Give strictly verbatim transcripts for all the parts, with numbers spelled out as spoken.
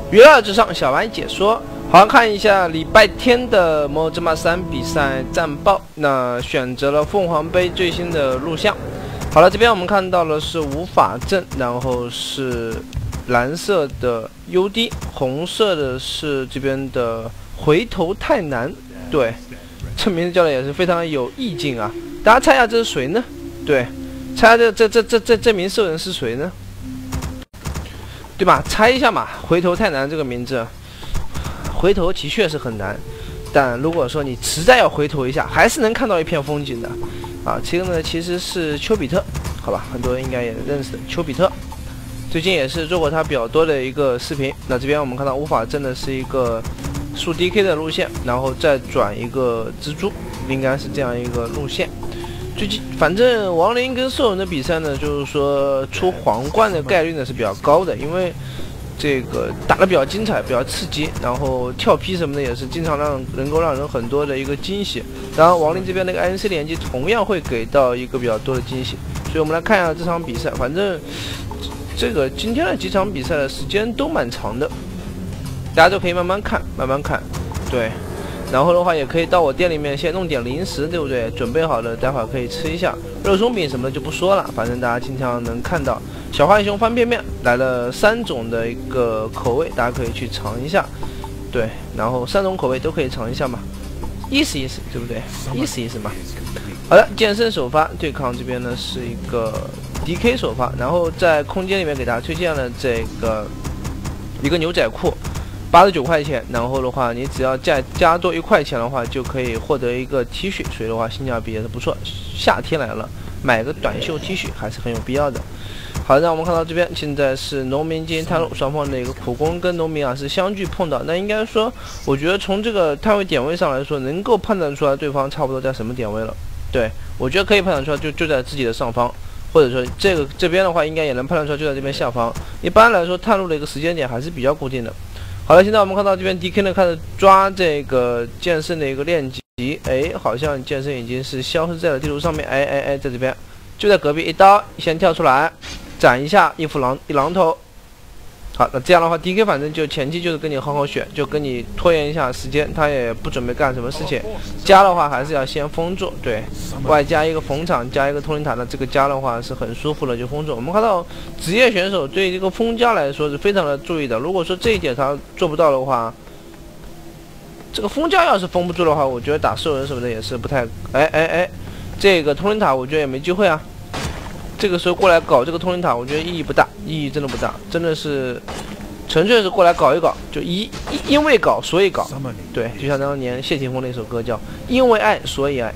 娱乐至上，小白解说。好，看一下礼拜天的《魔兽争霸三》比赛战报。那选择了凤凰杯最新的录像。好了，这边我们看到了是无法阵，然后是蓝色的 U D， 红色的是这边的回头太难。对，这名字叫的也是非常有意境啊！大家猜一下这是谁呢？对，猜下这这这这这这名兽人是谁呢？对吧？猜一下嘛，回头太难这个名字，回头的确是很难，但如果说你实在要回头一下，还是能看到一片风景的啊。这个呢其实是丘比特，好吧，很多人应该也认识的丘比特，最近也是做过他比较多的一个视频。那这边我们看到无法阵的是一个速 D K 的路线，然后再转一个蜘蛛，应该是这样一个路线。最近反正亡灵跟兽人的比赛呢，就是说出皇冠的概率呢是比较高的，因为这个打得比较精彩，比较刺激，然后跳劈什么的也是经常让能够让人很多的一个惊喜。然后亡灵这边那个 I N C 连击同样会给到一个比较多的惊喜，所以我们来看一下这场比赛。反正这个今天的几场比赛的时间都蛮长的，大家都可以慢慢看，慢慢看，对。然后的话，也可以到我店里面先弄点零食，对不对？准备好了，待会儿可以吃一下肉松饼什么的就不说了，反正大家经常能看到。小浣熊方便面来了三种的一个口味，大家可以去尝一下。对，然后三种口味都可以尝一下嘛，意思意思，对不对？意思意思嘛。好的，剑圣首发对抗这边呢是一个 D K 首发，然后在空间里面给大家推荐了这个一个牛仔裤。八十九块钱，然后的话，你只要再加多一块钱的话，就可以获得一个 T 恤，所以的话性价比也是不错。夏天来了，买个短袖 T 恤还是很有必要的。好，让我们看到这边现在是农民进行探路，双方的一个苦工跟农民啊是相距碰到。那应该说，我觉得从这个摊位点位上来说，能够判断出来对方差不多在什么点位了。对，我觉得可以判断出来就，就就在自己的上方，或者说这个这边的话，应该也能判断出来就在这边下方。一般来说，探路的一个时间点还是比较固定的。好了，现在我们看到这边 D K 呢开始抓这个剑圣的一个链级，哎，好像剑圣已经是消失在了地图上面，哎哎哎，在这边就在隔壁，一刀先跳出来，斩一下一副狼一榔头。好，那这样的话 ，D K 反正就前期就是跟你好好选，就跟你拖延一下时间，他也不准备干什么事情。加的话还是要先封住，对，外加一个逢场，加一个通灵塔的这个加的话是很舒服的，就封住。我们看到职业选手对这个封加来说是非常的注意的，如果说这一点他做不到的话，这个封加要是封不住的话，我觉得打兽人什么的也是不太，哎哎哎，这个通灵塔我觉得也没机会啊。这个时候过来搞这个通灵塔，我觉得意义不大，意义真的不大，真的是纯粹是过来搞一搞，就一因为搞所以搞，对，就像当年谢霆锋那首歌叫《因为爱所以爱》。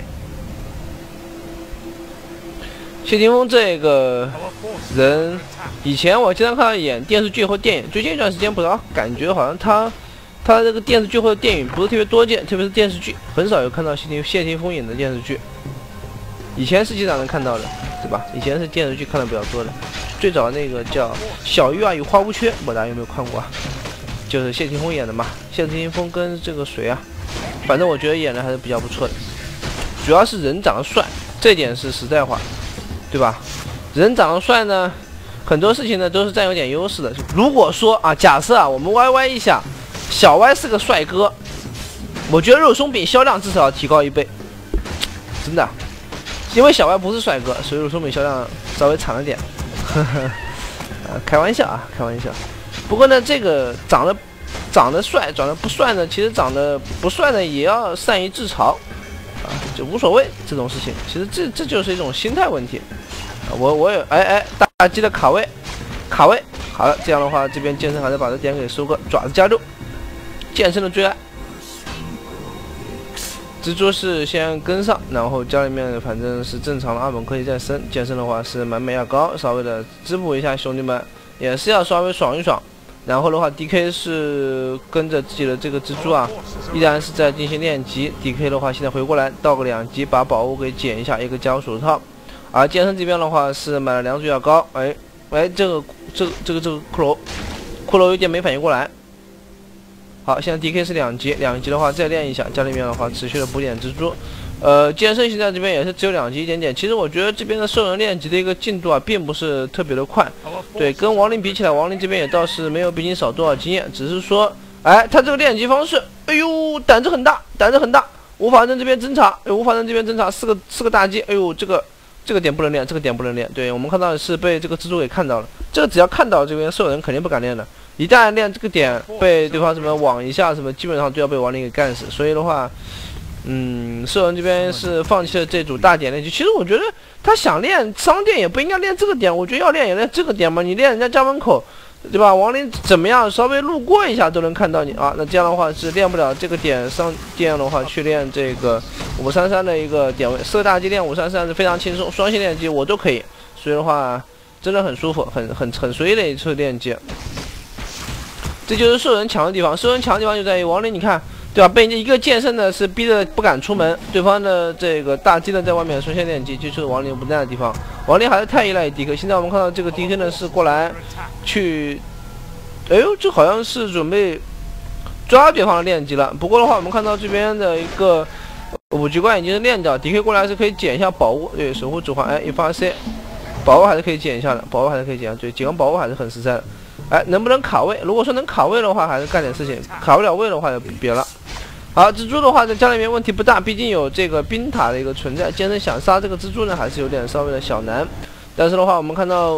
谢霆锋这个人，以前我经常看他演电视剧或电影，最近一段时间不知道，感觉好像他他这个电视剧或者电影不是特别多见，特别是电视剧，很少有看到谢霆谢霆锋演的电视剧。以前是经常能看到的，对吧？以前是电视剧看的比较多的，最早那个叫《小鱼啊与花无缺》，不知道大家有没有看过啊？就是谢霆锋演的嘛。谢霆锋跟这个谁啊，反正我觉得演的还是比较不错的。主要是人长得帅，这点是实在话，对吧？人长得帅呢，很多事情呢都是占有点优势的。如果说啊，假设啊，我们歪歪一下，小歪是个帅哥，我觉得肉松饼销量至少要提高一倍，真的。因为小歪不是帅哥，所以肉松饼销量稍微惨了点，呵呵，呃，开玩笑啊，开玩笑。不过呢，这个长得长得帅，长得不帅呢，其实长得不帅呢也要善于自嘲，啊，就无所谓这种事情。其实这这就是一种心态问题。啊、我我有哎哎，大家记得卡位，卡位。好了，这样的话，这边剑圣还是把这点给收割，爪子加入，剑圣的最爱。蜘蛛是先跟上，然后家里面反正是正常的二本可以再升，剑圣的话是满美亚高，稍微的滋补一下兄弟们，也是要稍微爽一爽。然后的话 ，D K 是跟着自己的这个蜘蛛啊，依然是在进行练级。D K 的话现在回过来到个两级，把宝物给捡一下，一个加入手套。而剑圣这边的话是买了两组药膏，哎哎，这个这个这个这个骷髅，骷髅有点没反应过来。好，现在 D K 是两级，两级的话再练一下，家里面的话持续的补点蜘蛛， 呃，剑圣现在这边也是只有两级一点点。其实我觉得这边的兽人练级的一个进度啊，并不是特别的快。对，跟亡灵比起来，亡灵这边也倒是没有比你少多少经验，只是说，哎，他这个练级方式，哎呦，胆子很大，胆子很大。无法阵这边侦查，哎，无法阵这边侦查四个四个大鸡，哎呦，这个这个点不能练，这个点不能练。对，我们看到的是被这个蜘蛛给看到了，这个只要看到这边兽人肯定不敢练的。一旦练这个点被对方什么网一下什么，基本上都要被亡灵给干死。所以的话，嗯，兽人这边是放弃了这组大点练级。其实我觉得他想练商店也不应该练这个点，我觉得要练也练这个点嘛。你练人家家门口，对吧？亡灵怎么样，稍微路过一下都能看到你啊。那这样的话是练不了这个点商店的话，去练这个五三三的一个点位。四个大鸡练五三三是非常轻松，双线练级我都可以。所以的话，真的很舒服，很很很随意的一次练级。这就是兽人强的地方，兽人强的地方就在于亡灵，你看，对吧？被一个剑圣呢是逼得不敢出门，对方的这个大鸡呢在外面双线练级，就是亡灵不在的地方。亡灵还是太依赖 D K， 现在我们看到这个 D K 呢是过来去，哎呦，这好像是准备抓对方的练级了。不过的话，我们看到这边的一个五级怪已经是练掉 ，D K 过来是可以捡一下宝物，对，守护指环，哎，一发 C， 宝物还是可以捡一下的，宝物还是可以捡，对，捡个宝物还是很实在的。哎，能不能卡位？如果说能卡位的话，还是干点事情；卡不了位的话，就别了。好，蜘蛛的话在家里面问题不大，毕竟有这个冰塔的一个存在。剑圣想杀这个蜘蛛呢，还是有点稍微的小难。但是的话，我们看到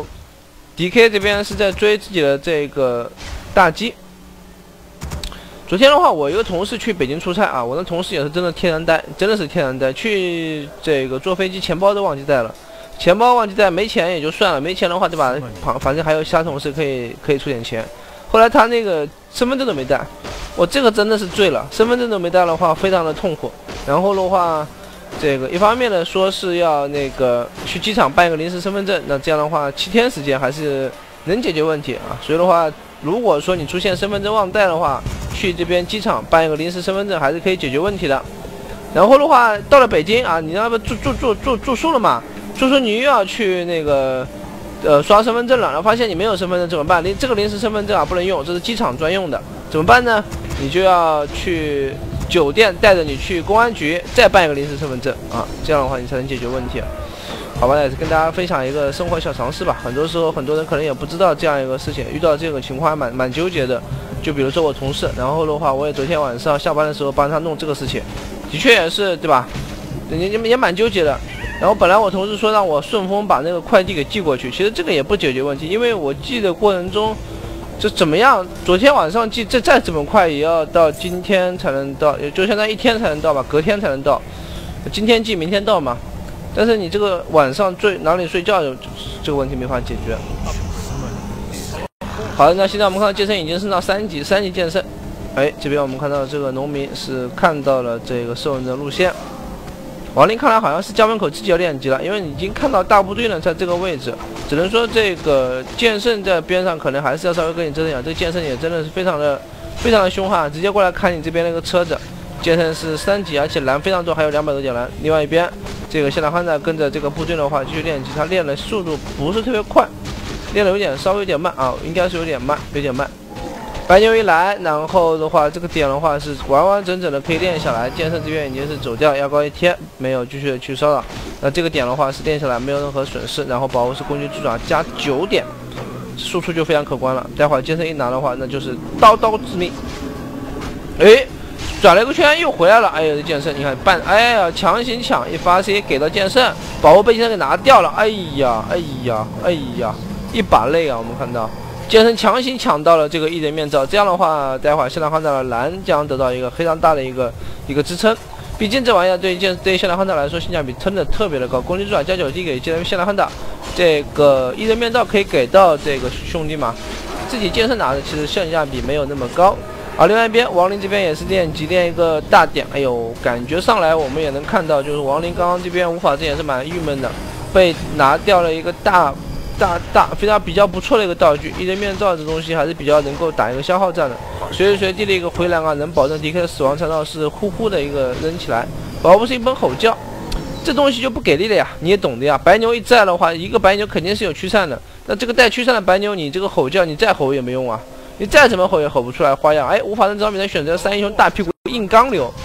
D K 这边是在追自己的这个大鸡。昨天的话，我一个同事去北京出差啊，我的同事也是真的天然呆，真的是天然呆。去这个坐飞机，钱包都忘记带了。钱包忘记带，没钱也就算了，没钱的话对吧？反反正还有其他同事可以可以出点钱。后来他那个身份证都没带，我这个真的是醉了，身份证都没带的话，非常的痛苦。然后的话，这个一方面呢说是要那个去机场办一个临时身份证，那这样的话七天时间还是能解决问题啊。所以的话，如果说你出现身份证忘带的话，去这边机场办一个临时身份证还是可以解决问题的。然后的话，到了北京啊，你那不住住住住住宿了嘛？就说你又要去那个，呃，刷身份证了，然后发现你没有身份证怎么办？临这个临时身份证啊不能用，这是机场专用的，怎么办呢？你就要去酒店带着你去公安局再办一个临时身份证啊，这样的话你才能解决问题。好吧，也是跟大家分享一个生活小常识吧。很多时候很多人可能也不知道这样一个事情，遇到这个情况还蛮蛮纠结的。就比如说我同事，然后的话我也昨天晚上下班的时候帮他弄这个事情，的确也是对吧？也也也蛮纠结的。然后本来我同事说让我顺丰把那个快递给寄过去，其实这个也不解决问题，因为我寄的过程中，就怎么样，昨天晚上寄，这再怎么快也要到今天才能到，也就相当于一天才能到吧，隔天才能到，今天寄明天到嘛。但是你这个晚上睡哪里睡觉，这个问题没法解决。好的，那现在我们看到剑圣已经升到三级，三级剑圣。哎，这边我们看到这个农民是看到了这个兽人的路线。亡灵看来好像是家门口自己要练级了，因为已经看到大部队呢在这个位置，只能说这个剑圣在边上可能还是要稍微跟你争一下。这个剑圣也真的是非常的非常的凶悍，直接过来砍你这边那个车子。剑圣是三级，而且蓝非常多，还有两百多点蓝。另外一边这个谢兰汉娜跟着这个部队的话继续练级，他练的速度不是特别快，练的有点稍微有点慢啊，应该是有点慢，有点慢。白牛一来，然后的话，这个点的话是完完整整的可以练下来。剑圣这边已经是走掉，牙膏一贴，没有继续的去骚扰。那这个点的话是练下来没有任何损失，然后宝物是攻击助长加九点，输出就非常可观了。待会儿剑圣一拿的话，那就是刀刀致命。哎，转了一个圈又回来了。哎呀，剑圣你看半，哎呀，强行抢一发 C 给到剑圣，宝物被剑圣给拿掉了。哎呀，哎呀，哎呀，一把泪啊！我们看到。剑圣强行抢到了这个异人面罩，这样的话，待会儿谢兰汉娜的蓝将得到一个非常大的一个一个支撑。毕竟这玩意儿对剑对谢兰汉娜来说性价比真的特别的高，攻击助长加九 D 给谢兰汉娜，这个异人面罩可以给到这个兄弟嘛，自己剑圣拿的其实性价比没有那么高。而另外一边亡灵这边也是练级练一个大点，哎呦，感觉上来我们也能看到，就是亡灵刚刚这边无法阵也是蛮郁闷的，被拿掉了一个大。大大非常比较不错的一个道具，异人面罩这东西还是比较能够打一个消耗战的，随时随地的一个回蓝啊，能保证 D K 的死亡残道是呼呼的一个扔起来。宝物是一本吼叫，这东西就不给力了呀，你也懂的呀。白牛一在的话，一个白牛肯定是有驱散的，那这个带驱散的白牛，你这个吼叫你再吼也没用啊，你再怎么吼也吼不出来花样。哎，无法阵招比的选择三英雄大屁股硬刚流，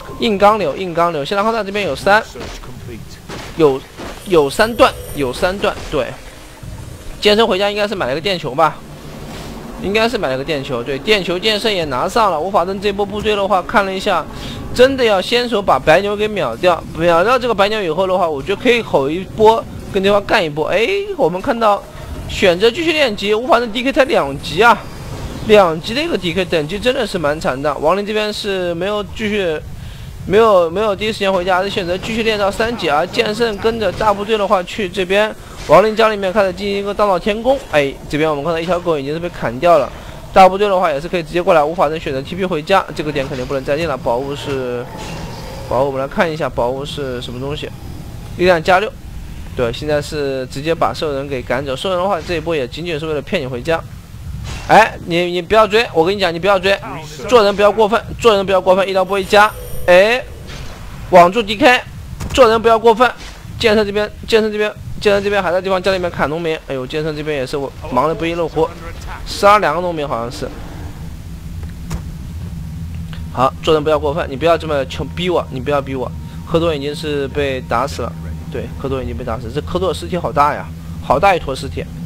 硬刚流，硬刚流。现在浩大这边有三，有有三段，有三段。对，剑圣回家应该是买了个电球吧？应该是买了个电球。对，电球剑圣也拿上了。无法阵这波部队的话，看了一下，真的要先手把白牛给秒掉。秒掉这个白牛以后的话，我觉得可以吼一波，跟对方干一波。哎，我们看到选择继续练级，无法阵 D K 才两级啊。 两级的一个 D K 等级真的是蛮惨的。亡灵这边是没有继续，没有没有第一时间回家，而是选择继续练到三级。而剑圣跟着大部队的话去这边亡灵家里面开始进行一个大闹天宫。哎，这边我们看到一条狗已经是被砍掉了。大部队的话也是可以直接过来，无法能选择 T P 回家，这个点肯定不能再练了。宝物是宝物，我们来看一下宝物是什么东西，力量加六。对，现在是直接把兽人给赶走。兽人的话这一波也仅仅是为了骗你回家。 哎，你你不要追，我跟你讲，你不要追，做人不要过分，做人不要过分，一刀波一加，哎，网住 D K， 做人不要过分。剑圣这边，剑圣这边，剑圣这边还在地方家里面砍农民，哎呦，剑圣这边也是我忙得不亦乐乎，杀两个农民好像是。好，做人不要过分，你不要这么求逼我，你不要逼我。科多已经是被打死了，对，科多已经被打死，这科多的尸体好大呀，好大一坨尸体。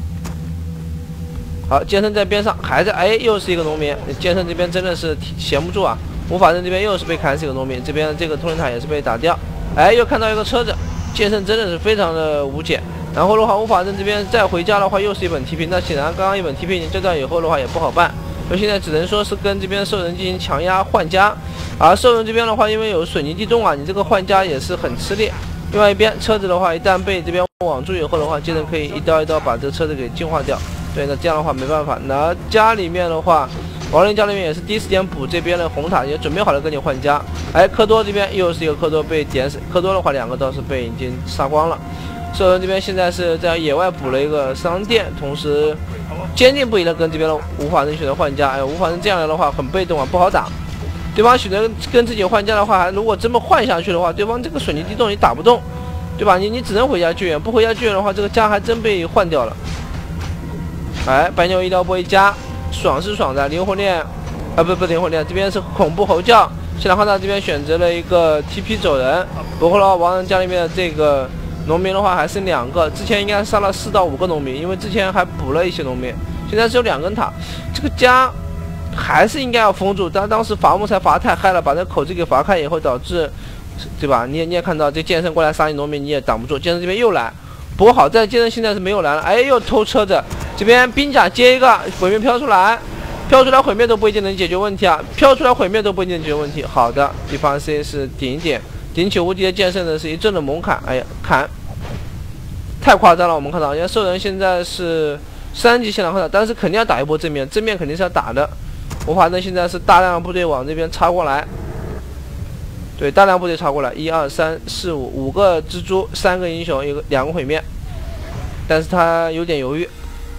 好，剑圣在边上还在，哎，又是一个农民。剑圣这边真的是闲不住啊！无法阵这边又是被砍死一个农民，这边这个通灵塔也是被打掉。哎，又看到一个车子，剑圣真的是非常的无解。然后的话，无法阵这边再回家的话，又是一本 T P。那显然刚刚一本 T P 已经交掉以后的话也不好办，所以现在只能说是跟这边兽人进行强压换家。而兽人这边的话，因为有水泥地洞啊，你这个换家也是很吃力。另外一边车子的话，一旦被这边网住以后的话，剑圣可以一刀一刀把这个车子给净化掉。 对，那这样的话没办法。那家里面的话，亡灵家里面也是第一时间补这边的红塔，也准备好了跟你换家。哎，科多这边又是一个科多被点死，科多的话两个倒是被已经杀光了。兽人这边现在是在野外补了一个商店，同时坚定不移的跟这边的无法阵选择换家。哎，无法阵这样的话很被动啊，不好打。对方选择跟自己换家的话，如果这么换下去的话，对方这个水泥地洞你打不动，对吧？你你只能回家救援，不回家救援的话，这个家还真被换掉了。 哎，白牛一刀波一加，爽是爽的。灵魂链，啊不不灵魂链，这边是恐怖吼叫。现在浩大这边选择了一个 T P 走人。不过的话，亡人家里面的这个农民的话还剩两个，之前应该杀了四到五个农民，因为之前还补了一些农民，现在只有两根塔。这个家还是应该要封住，但当时伐木才伐太嗨了，把这口子给伐开以后，导致，对吧？你也你也看到这剑圣过来杀你农民，你也挡不住。剑圣这边又来，不过好在剑圣现在是没有来了，哎，又偷车子。 这边兵甲接一个毁灭飘出来，飘出来毁灭都不一定能解决问题啊！飘出来毁灭都不一定能解决问题。好的，对方 C 是顶一点，顶起无敌的剑圣的是一阵的猛砍，哎呀砍，太夸张了！我们看到，人家兽人现在是三级现场看到，但是肯定要打一波正面，正面肯定是要打的。我反正现在是大量部队往这边插过来，对，大量部队插过来，一二三四五五个蜘蛛，三个英雄，一个两个毁灭，但是他有点犹豫。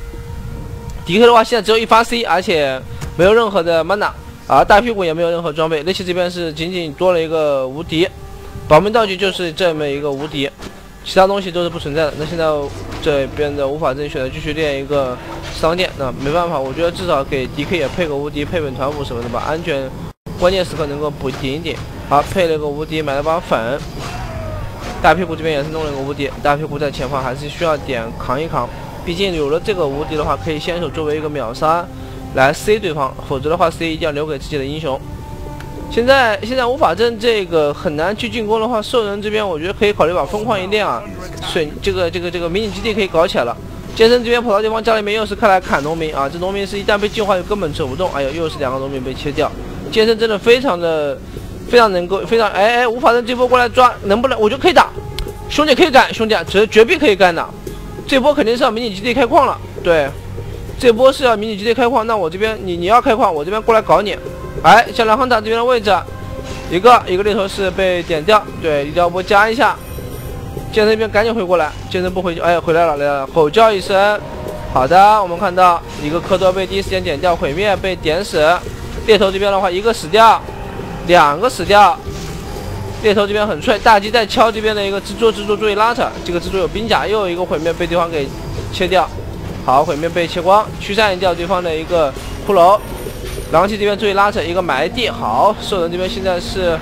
D K 的话，现在只有一发 C， 而且没有任何的 mana， 啊，大屁股也没有任何装备。雷奇这边是仅仅多了一个无敌，保命道具就是这么一个无敌，其他东西都是不存在的。那现在这边的无法阵选择继续练一个商店，那没办法，我觉得至少给 D K 也配个无敌，配本团服什么的吧，安全关键时刻能够补顶一顶。好，配了个无敌，买了把粉。大屁股这边也是弄了个无敌，大屁股在前方还是需要点扛一扛。 毕竟有了这个无敌的话，可以先手作为一个秒杀来 C 对方，否则的话 C 一定要留给自己的英雄。现在现在无法阵这个很难去进攻的话，兽人这边我觉得可以考虑把疯狂一练啊，水这个这个这个迷你基地可以搞起来了。剑圣这边跑到对方家里面又是开来砍农民啊，这农民是一旦被净化就根本走不动。哎呦，又是两个农民被切掉。剑圣真的非常的非常能够非常哎哎，无法阵这波过来抓能不能？我觉得可以打，兄弟可以干，兄弟绝绝壁可以干的。 这波肯定是要迷你基地开矿了，对，这波是要迷你基地开矿。那我这边你你要开矿，我这边过来搞你。哎，像蓝亨塔这边的位置，一个一个猎头是被点掉，对，一条波加一下。剑圣这边赶紧回过来，剑圣不回，哎，回来了，来了，吼叫一声。好的，我们看到一个科多被第一时间点掉，毁灭被点死。猎头这边的话，一个死掉，两个死掉。 猎头这边很脆，大鸡在敲这边的一个蜘蛛，蜘蛛注意拉扯，这个蜘蛛有兵甲，又有一个毁灭被对方给切掉。好，毁灭被切光，驱散掉对方的一个骷髅。狼骑这边注意拉扯，一个埋地。好，兽人这边现在是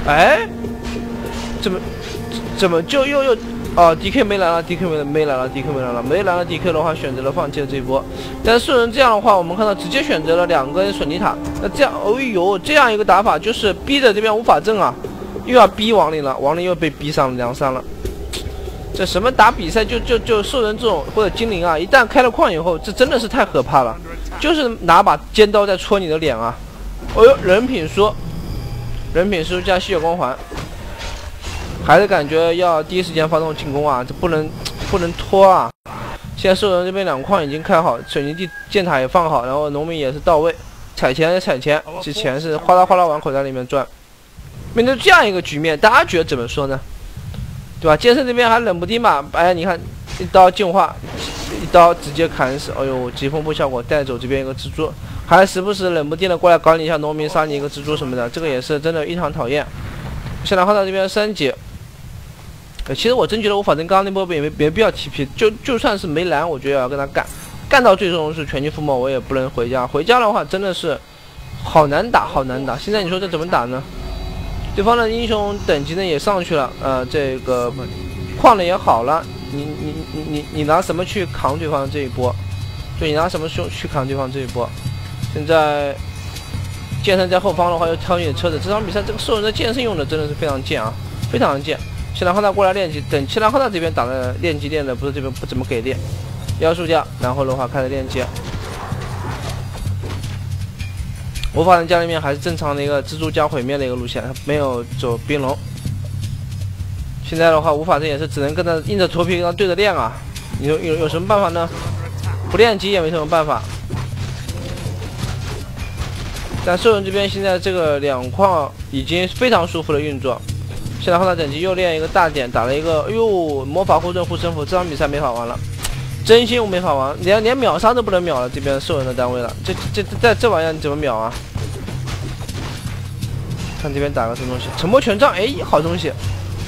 哎，怎么怎么就又又哦 ，D K 没来了 ，D K 没没来了 ，D K 没来了，没来了 ，D K 的话选择了放弃了这一波。但是兽人这样的话，我们看到直接选择了两根水泥塔，那这样，哦呦，这样一个打法就是逼着这边无法阵啊，又要逼亡灵了，亡灵又被逼上了梁山了。这什么打比赛就就就兽人这种或者精灵啊，一旦开了矿以后，这真的是太可怕了，就是拿把尖刀在戳你的脸啊！哦呦，人品书，人品书加吸血光环，还是感觉要第一时间发动进攻啊，这不能不能拖啊！现在兽人这边两矿已经开好，水泥地箭塔也放好，然后农民也是到位，采钱也采钱，这钱是哗啦哗啦往口袋里面赚。面对这样一个局面，大家觉得怎么说呢？对吧？剑圣这边还冷不丁嘛，哎，你看一刀净化，一刀直接砍死，哎呦，疾风步效果带走这边一个蜘蛛，还时不时冷不丁的过来搞你一下农民，杀你一个蜘蛛什么的，这个也是真的异常讨厌。现在看到这边三级，呃，其实我真觉得我反正刚刚那波也没没必要 T P， 就就算是没蓝，我觉得也要跟他干，干到最终是全军覆没，我也不能回家。回家的话真的是好难打，好难打。现在你说这怎么打呢？对方的英雄等级呢也上去了，呃，这个矿呢也好了，你你你你你拿什么去扛对方这一波？就你拿什么去去扛对方这一波？现在剑圣在后方的话又挑你的车子，这场比赛这个兽人的剑圣用的真的是非常贱啊，非常的贱。七兰浩大过来练级，等七兰浩大这边打的练级练的不是这边不怎么给力，妖术掉，然后的话开始练级。魔法人家里面还是正常的一个蜘蛛加毁灭的一个路线，他没有走冰龙。现在的话，无法阵也是只能跟他硬着头皮跟他对着练啊！你有有有什么办法呢？不练级也没什么办法。但兽人这边现在这个两矿已经非常舒服的运作。现在后来等级又练一个大点，打了一个，哎呦，魔法护盾护身符，这场比赛没法玩了。真心我没法玩，连连秒杀都不能秒了，这边兽人的单位了，这这这这这玩意儿你怎么秒啊？看这边打个什么东西，沉默权杖，哎，好东西，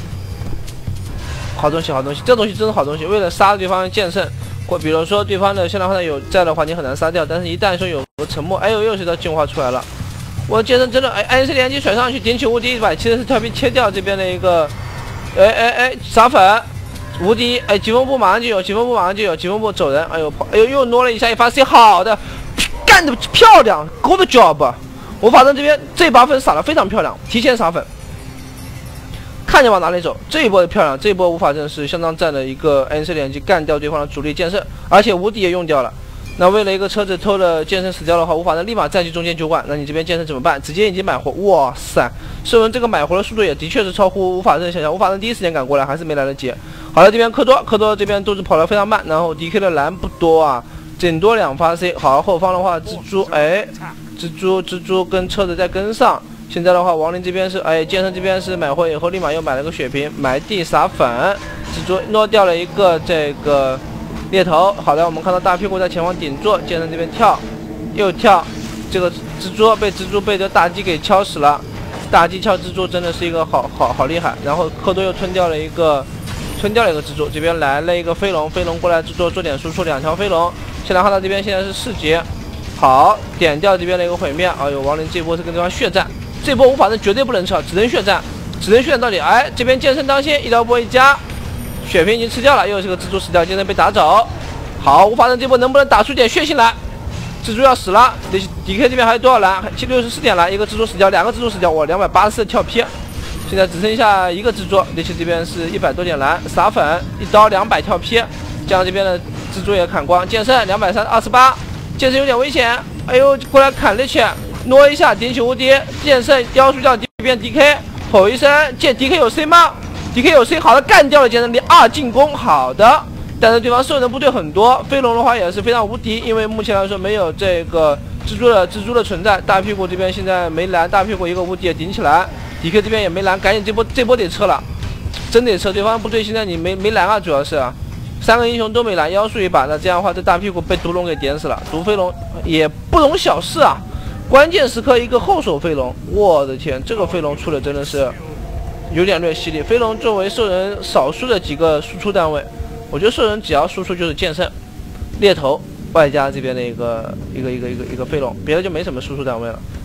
好东西，好东西，这东西真是好东西。为了杀对方的剑圣，或比如说对方的现在话有在的话，你很难杀掉，但是一旦说有个沉默，哎呦，又是道进化出来了。我剑圣真的，哎 ，N C 连击甩上去，顶起无敌一百七十四跳皮切掉这边的一个，哎哎哎，撒粉。无敌，哎，疾风步马上就有，疾风步马上就有，疾风步走人，哎呦，哎呦，又挪了一下，一发 C， 好的，干得漂亮 ，good job！ 我反正这边这把粉撒的非常漂亮，提前撒粉，看见往哪里走，这一波漂亮，这一波无法阵是相当赞的一个 N C 连击干掉对方的主力剑圣，而且无敌也用掉了。那为了一个车子偷了剑圣死掉的话，无法阵立马占据中间酒馆，那你这边剑圣怎么办？直接已经买活，哇塞！兽人这个买活的速度也的确是超乎无法阵想象，无法阵第一时间赶过来，还是没来得及。好了，这边科多，科多这边都是跑得非常慢，然后 D K 的蓝不多啊，顶多两发 C。好，后方的话蜘蛛，哎，蜘蛛蜘蛛跟车子在跟上。现在的话，亡灵这边是，哎，剑圣这边是买货以后立马又买了个血瓶，埋地撒粉，蜘蛛挪掉了一个这个猎头。好的，我们看到大屁股在前方顶住，剑圣这边跳，又跳，这个蜘蛛被蜘蛛被这大鸡给敲死了。大鸡敲蜘蛛真的是一个好好好厉害。然后科多又吞掉了一个。吞掉了一个蜘蛛，这边来了一个飞龙，飞龙过来制作做点输出，两条飞龙。现在看到这边现在是四级，好，点掉这边的一个毁灭。哎呦，亡灵这波是跟对方血战，这波无法阵绝对不能撤，只能血战，只能血战到底。哎，这边剑圣当心，医疗波一加，血瓶已经吃掉了，又是个蜘蛛死掉，剑圣被打走。好，无法阵这波能不能打出点血性来？蜘蛛要死了 ，D K 这边还有多少蓝？七六十四点蓝，一个蜘蛛死掉，两个蜘蛛死掉，我两百八十四跳劈。现在只剩下一个蜘蛛，猎奇这边是一百多点蓝，撒粉一刀两百跳劈，这样这边的蜘蛛也砍光。剑圣两百三二十八，剑圣有点危险，哎呦，过来砍猎奇，挪一下顶起无敌，剑圣妖术掉这边 D K， 吼一声，剑 D K 有 C 吗 ？D K 有 C， 好的，干掉了剑圣，二进攻，好的。但是对方兽人部队很多，飞龙的话也是非常无敌，因为目前来说没有这个蜘蛛的蜘蛛的存在。大屁股这边现在没蓝，大屁股一个无敌也顶起来。D K 这边也没蓝，赶紧这波这波得撤了，真得撤。对方部队现在你没没蓝啊，主要是啊，三个英雄都没蓝，妖术一把，那这样的话这大屁股被毒龙给点死了。毒飞龙也不容小视啊，关键时刻一个后手飞龙，我的天，这个飞龙出的真的是有点略犀利。飞龙作为兽人少数的几个输出单位，我觉得兽人只要输出就是剑圣、猎头，外加这边的一个一个一个一个一个飞龙，别的就没什么输出单位了。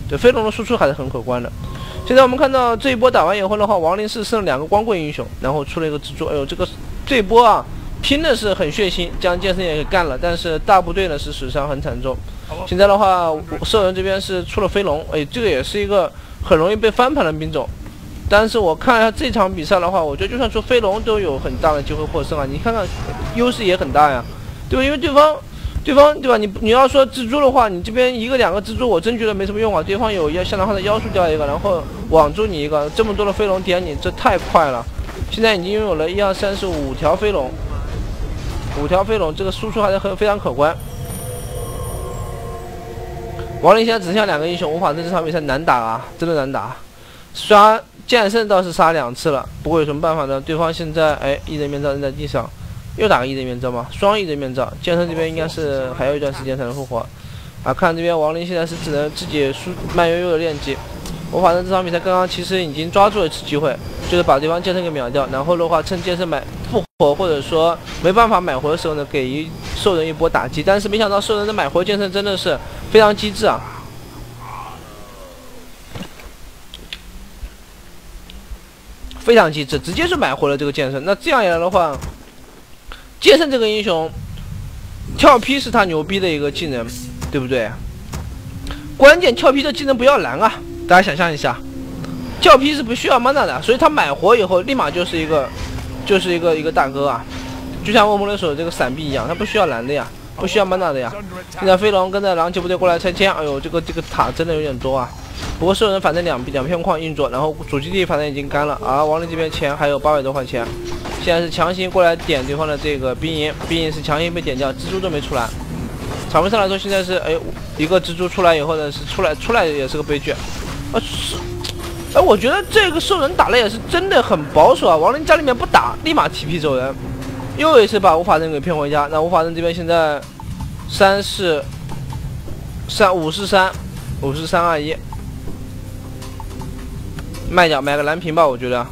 这飞龙的输出还是很可观的。现在我们看到这一波打完以后的话，亡灵是剩两个光棍英雄，然后出了一个蜘蛛。哎呦，这个这一波啊，拼的是很血腥，将剑圣也给干了，但是大部队呢是死伤很惨重。现在的话，兽人这边是出了飞龙，哎，这个也是一个很容易被翻盘的兵种。但是我看一下这场比赛的话，我觉得就算出飞龙都有很大的机会获胜啊！你看看，优势也很大呀，对吧？因为对方，对方对吧？你你要说蜘蛛的话，你这边一个两个蜘蛛，我真觉得没什么用啊。对方有要相当的妖术掉一个，然后网住你一个，这么多的飞龙点你，这太快了。现在已经拥有了一二三四五条飞龙，五条飞龙，这个输出还是很非常可观。亡灵现在只剩下两个英雄，无法在这场比赛难打啊，真的难打。刷剑圣倒是杀两次了，不过有什么办法呢？对方现在哎，异人面罩扔在地上，又打个异人面罩吗？双异人面罩，剑圣这边应该是还有一段时间才能复活。啊，看这边亡灵现在是只能自己输慢悠悠的练级。我反正这场比赛刚刚其实已经抓住了一次机会，就是把对方剑圣给秒掉，然后的话趁剑圣买复活或者说没办法买活的时候呢，给一兽人一波打击。但是没想到兽人的买活剑圣真的是非常机智啊！非常机智，直接就买回了这个剑圣。那这样一来的话，剑圣这个英雄跳劈是他牛逼的一个技能，对不对？关键跳劈这技能不要蓝啊！大家想象一下，跳劈是不需要 mana 的，所以他买活以后立马就是一个就是一个一个大哥啊，就像恶魔人手这个闪避一样，他不需要蓝的呀，不需要 mana 的呀。现在飞龙跟着狼骑部队过来拆迁，哎呦，这个这个塔真的有点多啊。不过兽人反正两两片矿运作，然后主基地反正已经干了啊。亡灵这边钱还有八百多块钱，现在是强行过来点对方的这个兵营，兵营是强行被点掉，蜘蛛都没出来。场面上来说，现在是哎一个蜘蛛出来以后呢，是出来出来也是个悲剧。啊是，哎，我觉得这个兽人打的也是真的很保守啊。亡灵家里面不打，立马 T P 走人，又一次把无法人给骗回家。那无法人这边现在三是三五是三五是三二一。卖掉买个蓝屏吧，我觉得。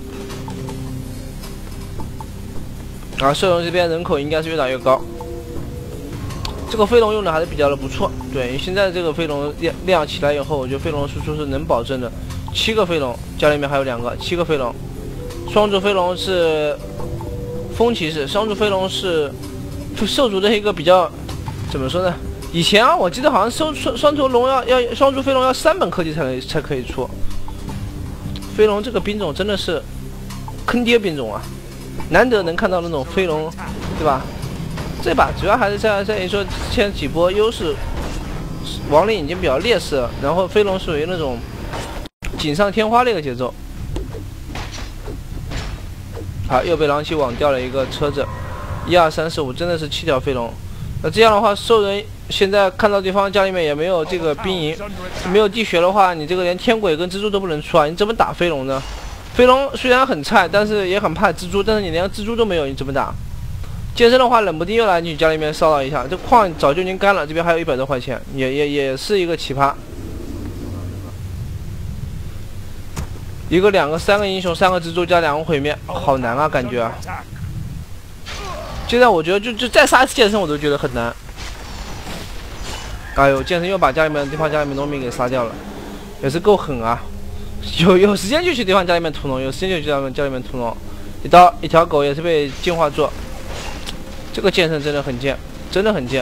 啊，兽人这边人口应该是越打越高。这个飞龙用的还是比较的不错，对，现在这个飞龙量量起来以后，我觉得飞龙输出是能保证的。七个飞龙，家里面还有两个，七个飞龙。双族飞龙是风骑士，双族飞龙是兽族的一个比较怎么说呢？以前啊，我记得好像双双双族龙要要双族飞龙要三本科技才能才可以出。飞龙这个兵种真的是坑爹兵种啊，难得能看到那种飞龙，对吧？这把主要还是在在于说之前几波优势，亡灵已经比较劣势了，然后飞龙属于那种锦上添花的一个节奏。好，又被狼骑网掉了一个车子，一二三四五，真的是七条飞龙。那这样的话，兽人现在看到对方家里面也没有这个兵营，没有地穴的话，你这个连天鬼跟蜘蛛都不能出啊！你怎么打飞龙呢？飞龙虽然很菜，但是也很怕蜘蛛，但是你连蜘蛛都没有，你怎么打？剑圣的话，冷不丁又来你家里面骚扰一下，这矿早就已经干了，这边还有一百多块钱，也也也是一个奇葩。一个、两个、三个英雄，三个蜘蛛加两个毁灭，好难啊，感觉啊。现在我觉得就就再杀一次剑圣我都觉得很难。哎呦，剑圣又把家里面的对方家里面农民给杀掉了，也是够狠啊！有有时间就去对方家里面屠农，有时间就去他们家里面屠农。一刀一条狗也是被进化做，这个剑圣真的很贱，真的很贱。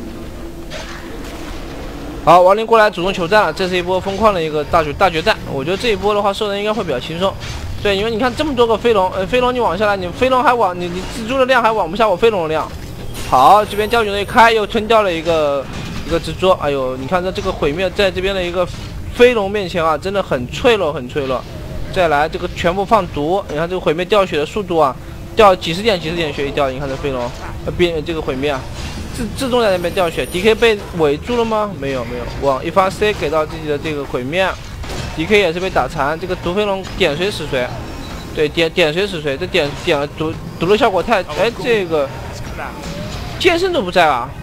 好，亡灵过来主动求战了，这是一波疯狂的一个大决大决战。我觉得这一波的话，兽人应该会比较轻松。对，因为你看这么多个飞龙，呃，飞龙你往下来，你飞龙还往你你蜘蛛的量还往不下我飞龙的量。好，这边将军一开，又吞掉了一个一个蜘蛛。哎呦，你看这这个毁灭在这边的一个飞龙面前啊，真的很脆弱，很脆弱。再来这个全部放毒，你看这个毁灭掉血的速度啊，掉几十点几十点血一掉，你看这飞龙，呃，变这个毁灭啊，自自动在那边掉血。D K 被围住了吗？没有没有，往一发 C 给到自己的这个毁灭。D K 也是被打残，这个毒飞龙点谁死谁，对，点点谁死谁，这点点了毒毒的效果太，哎，这个剑圣都不在啊，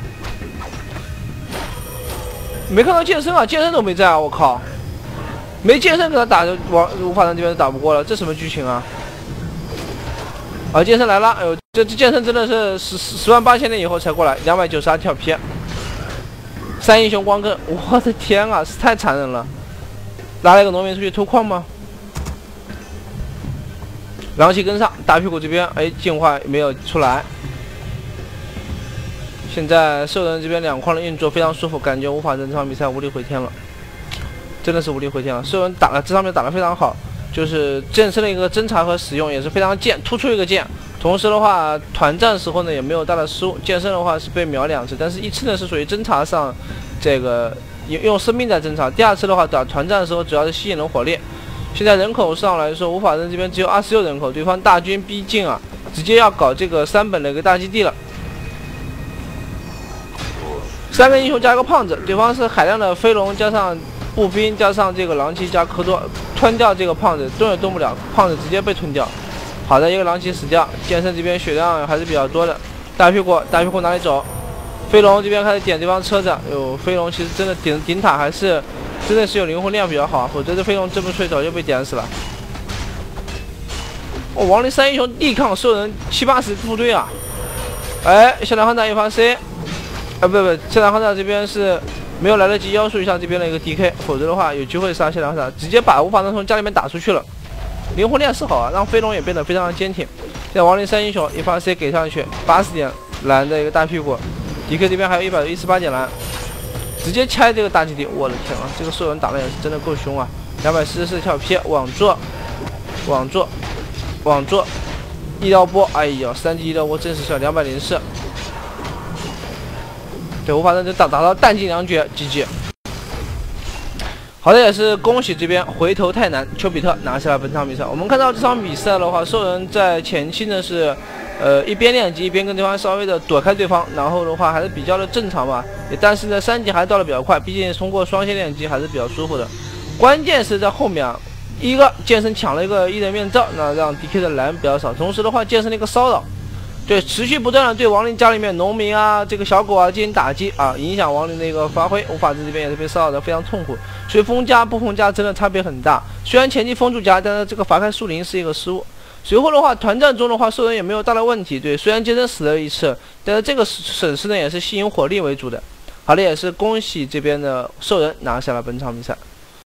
没看到剑圣啊，剑圣都没在啊，我靠，没剑圣给他打就往无法人这边打不过了，这什么剧情啊？啊，剑圣来了，哎呦，这这剑圣真的是十十万八千年以后才过来，两百九十二跳 P， 三英雄光棍，我的天啊，是太残忍了。 拉了一个农民出去偷矿吗？狼骑跟上，大屁股这边哎进化没有出来。现在兽人这边两矿的运作非常舒服，感觉无法这场比赛无力回天了，真的是无力回天了。兽人打了这场面打得非常好，就是剑身的一个侦查和使用也是非常贱，突出一个剑。同时的话，团战时候呢也没有大的失误，剑身的话是被秒两次，但是一次呢是属于侦查上这个用用生命在侦查，第二次的话打团战的时候主要是吸引人火力。现在人口上来说，无法人这边只有二十六人口，对方大军逼近啊，直接要搞这个三本的一个大基地了。三个英雄加一个胖子，对方是海量的飞龙加上步兵加上这个狼骑加科多，吞掉这个胖子动也动不了，胖子直接被吞掉。好的，一个狼骑死掉，剑圣这边血量还是比较多的。大屁股，大屁股哪里走？飞龙这边开始点对方车子，有飞龙其实真的顶顶塔还是真的是有灵魂量比较好，否则这飞龙这么脆早就被点死了。哦，亡灵三英雄力抗兽人七八十部队啊！哎，小两汉打一发 C， 啊不不，小两汉打这边是没有来得及妖术一下这边的一个 D K， 否则的话有机会杀小两汉打，直接把无法能从家里面打出去了。灵魂链是好啊，让飞龙也变得非常的坚挺。现在亡灵三英雄一发 C 给上去，八十点蓝的一个大屁股 ，D K 这边还有一百一十八点蓝，直接拆这个大基地。我的天啊，这个兽人打的也是真的够凶啊！两百四十四跳劈，网做，网做，网做，医疗波，哎呦，三级医疗波真是帅，两百零四。对，无法人就打打到弹尽粮绝 ，G G。好的，也是恭喜这边回头太难，丘比特拿下了本场比赛。我们看到这场比赛的话，兽人在前期呢是，呃，一边练级一边跟对方稍微的躲开对方，然后的话还是比较的正常吧。也但是呢，三级还是到的比较快，毕竟通过双线练级还是比较舒服的。关键是在后面啊，一个剑圣抢了一个一人面罩，那让 D K 的蓝比较少，同时的话剑圣的一个骚扰。对，持续不断的对亡灵家里面农民啊、这个小狗啊进行打击啊，影响亡灵的一个发挥。无法这边也是被骚扰的非常痛苦，所以封家不封家真的差别很大。虽然前期封住家，但是这个伐开树林是一个失误。随后的话，团战中的话，兽人也没有大的问题。对，虽然杰森死了一次，但是这个损失呢也是吸引火力为主的。好的，也是恭喜这边的兽人拿下了本场比赛。